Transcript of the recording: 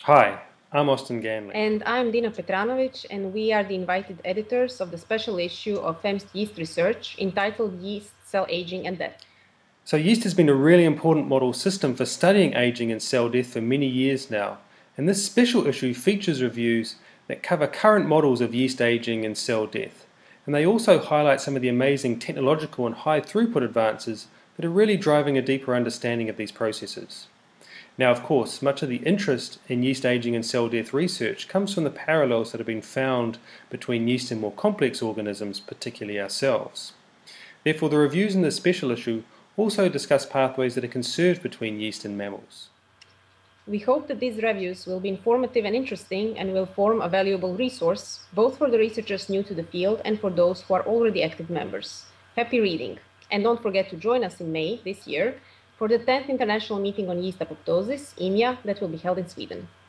Hi, I'm Austin Ganley. And I'm Dina Petranovic, and we are the invited editors of the special issue of FEMS Yeast Research entitled Yeast, Cell Aging and Death. So yeast has been a really important model system for studying aging and cell death for many years now, and this special issue features reviews that cover current models of yeast aging and cell death, and they also highlight some of the amazing technological and high throughput advances that are really driving a deeper understanding of these processes. Now, of course, much of the interest in yeast aging and cell death research comes from the parallels that have been found between yeast and more complex organisms, particularly ourselves. Therefore, the reviews in this special issue also discuss pathways that are conserved between yeast and mammals. We hope that these reviews will be informative and interesting and will form a valuable resource, both for the researchers new to the field and for those who are already active members. Happy reading! And don't forget to join us in May this year for the 10th International Meeting on Yeast Apoptosis, IMIA, that will be held in Sweden.